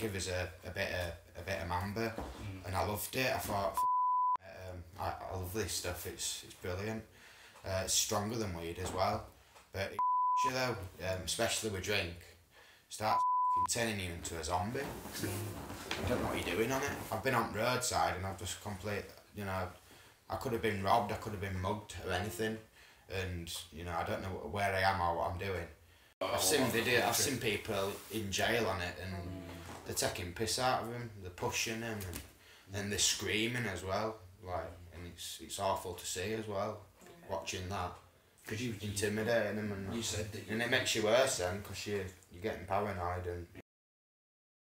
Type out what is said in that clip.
give us a bit of mamba, and I loved it. I thought, I love this stuff. It's brilliant. It's stronger than weed as well, but you though, especially with drink, starts turning you into a zombie. I don't know what you're doing on it. I've been on the roadside and I've just I could have been robbed, I could have been mugged or anything, and I don't know where I am or what I'm doing. I've seen people in jail on it, and they're taking piss out of them, they're pushing them, and they're screaming as well, and it's awful to see as well, watching that. Because you intimidating them, and it makes you worse then, because you're getting paranoid and